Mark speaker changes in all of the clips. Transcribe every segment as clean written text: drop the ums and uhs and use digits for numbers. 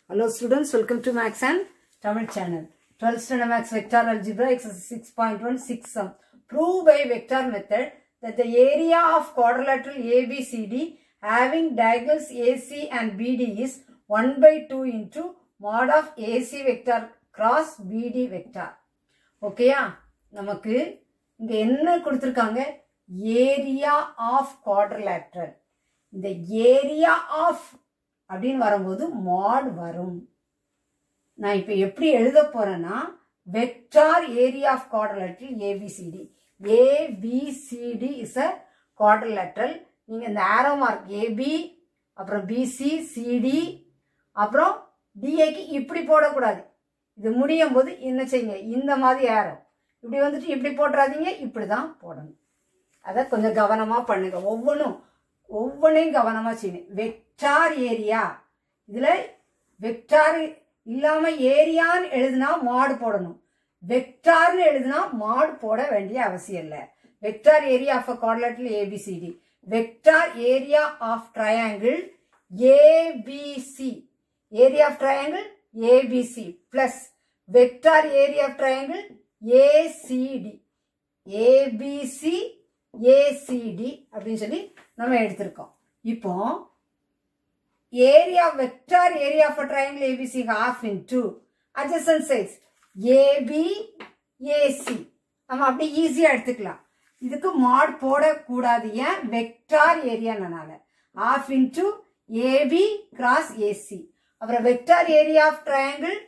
Speaker 1: Hello students, welcome to Max and Tamil channel. 12th standard Max Vector Algebra exercise 6.16 sum. Prove by vector method that the area of quadrilateral ABCD having diagonals AC and BD is 1 by 2 into mod of AC vector cross BD vector. Okay, நமக்கு இங்க என்ன கொடுத்திருக்காங்க? Area of quadrilateral. இந்த area of அப்படின்னு வரும்போது mod வரும். நான் இப்ப எப்படி எழுத போறேன்னா vector area of quadrilateral ABCD. ABCD is a quadrilateral. நீங்க இந்த arrow mark AB அப்புறம் BC CD அப்புறம் DA க்கு இப்படி போடக்கூடாது. இது முடியும் போது என்ன செய்யுங்க? இந்த மாதிரி arrow. இப்படி வந்துட்டு இப்படி போட்றாதீங்க, இப்படி தான் போடணும். அத கொஞ்சம் கவனமா பண்ணுங்க. ஒவ்வொன்றையும் கவனமா செய்யுங்க. வெக்டார் ஏரியா, இதுல வெக்டார் இல்லாம ஏரியான்னு எழுதுனா மாட் போடணும். வெக்டார்னு எழுதுனா மாட் போட வேண்டிய அவசியம் இல்லை. Vector area of a quadrilateral ABCD, vector area of triangle ABC, area of triangle ABC plus vector area of triangle ACD, ABC ACD அப்படின்னு சொல்லி நம்ம எடுத்திருக்கோம். இப்போ area vector area of triangle ABC half into adjacent sides AB AC நம்ம அப்படி ஈஸியா எடுத்துக்கலாம். இதுக்கு மாட் போடக்கூடாது. ஏன்? வெக்டார் ஏரியானால half into AB cross AC. அப்புறம் vector area of triangle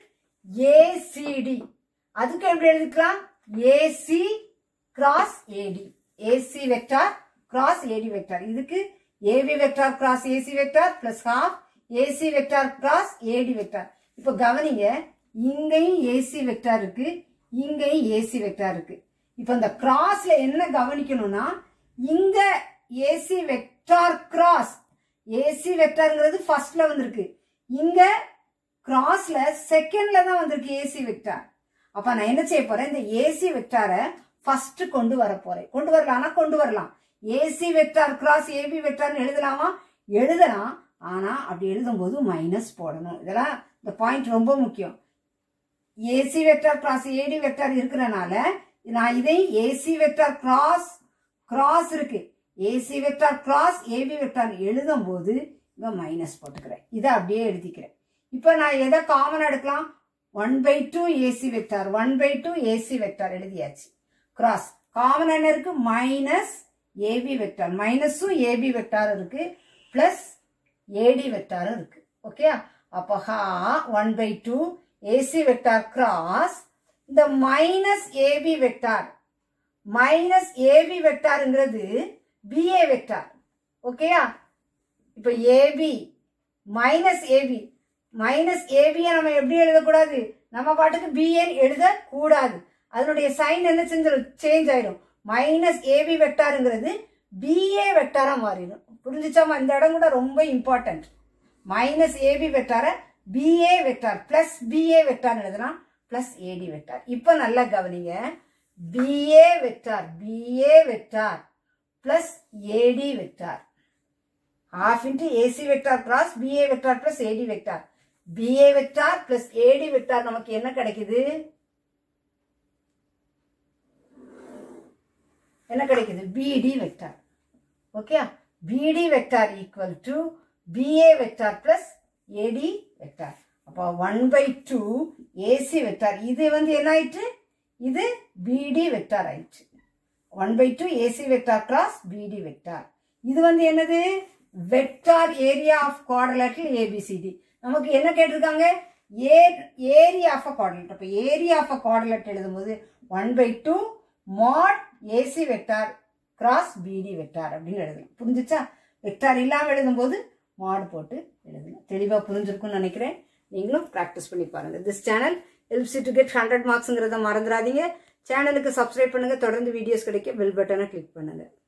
Speaker 1: ACD, அதுக்கு எப்படி எழுதிக்கலாம்? AC cross AD, AC vector cross AD vector. இதுக்கு AB vector cross AC vector plus half AC vector cross AD vector. இப்போ கவனிங்க, இங்கேயும் AC vector இருக்கு, இங்கேயும் AC vector இருக்கு. இப்போ இந்த crossல என்ன கவனிக்கணும்னா, இங்க AC vector cross AC vectorங்கிறது ஃபர்ஸ்ட்ல வந்திருக்கு, இங்க crossல செகண்ட்ல தான் வந்திருக்கு AC vector. அப்ப நான் என்ன செய்ய போறேன்? இந்த AC vectorரை ஃபர்ஸ்ட் கொண்டு வர போறேன். கொண்டு வரலாம். AC வெக்டார் கிராஸ் AB வெக்டார்னு எழுதலாமா? எழுதலாம். ஆனா அப்படி எழுதும்போது மைனஸ் போடணும். இதெல்லாம் இந்த பாயிண்ட் ரொம்ப முக்கியம். AC vector cross AD vector இருக்கிறனால நான் இதை AC வெக்டார் கிராஸ் இருக்கு, AC vector cross AB vector எழுதும்போது இங்க மைனஸ் போட்டுக்கிறேன். இதை அப்படியே எழுதிக்கிறேன். இப்போ நான் எதை காமன் எடுக்கலாம்? 1/2 AC வெக்டார், 1/2 AC வெக்டார் எழுதியாச்சு. கிராஸ் காமன் என்ன இருக்கு? மைனஸ் AB வெக்டார், மைனஸும் AB வெக்டார் இருக்கு, பிளஸ் AD வெக்டார் இருக்கு. ஓகே, அப்ப 1/2 AC வெக்டார் கிராஸ் இந்த minus AB vector, minus AB வெக்டார்ங்கிறது BA வெக்டார். ஓகேயா? இப்ப AB minus AB, minus AB நம்ம எப்படி எழுதக்கூடாது? நம்ம பாட்டுக்கு BA எழுதக்கூடாது. அதனுடைய சைன் என்ன சேஞ்ச் ஆயிடும். மைனஸ் AB வெக்டார்ங்கிறது BA வெக்டாரா மாறிடும். புரிஞ்சுச்சாமா? இந்த இடம் கூட ரொம்ப இம்பார்ட்டன்ட். மைனஸ் AB வெக்டாரை BA vector plus BA vector எழுதலாம், பிளஸ் AD வெக்டார். இப்ப நல்லா கவனிங்க, BA vector plus AD vector half into AC vector cross BA vector plus AD vector. BA vector plus AD vector நமக்கு என்ன கிடைக்குது? என்ன கிடைக்குது? BD vector. Okay, BD vector equal to BA vector plus AD vector. அப்போ 1/2 AC vector, இது வந்து என்ன ஆயிட்டு? இது BD வெக்டார் ஆயிடுச்சு. 1/2 AC vector cross BD vector. இது வந்து என்னது? Vector area of quadrilateral ABCD. நமக்கு என்ன கேட்டிருக்காங்க? Area of quadrilateral. அப்போ ஏரியா ஆஃப் குவாட்ரிலேட்டர் எழுதும்போது 1/2 mod AC vector cross BD vector அப்படின்னு எழுதலாம். புரிஞ்சுச்சா? வெக்டார் இல்லாம எழுதும்போது மாட் போட்டு எழுதலாம். தெளிவா புரிஞ்சிருக்கும்னு நினைக்கிறேன். நீங்களும் பிராக்டிஸ் பண்ணி பாருங்க. This channel helps you to get 100 மார்க்ஸ்ங்கிறத மறந்துடாதீங்க. சேனலுக்கு சப்ஸ்கிரைப் பண்ணுங்க. தொடர்ந்து வீடியோஸ் கிடைக்க பெல் பட்டனை கிளிக் பண்ணுங்க.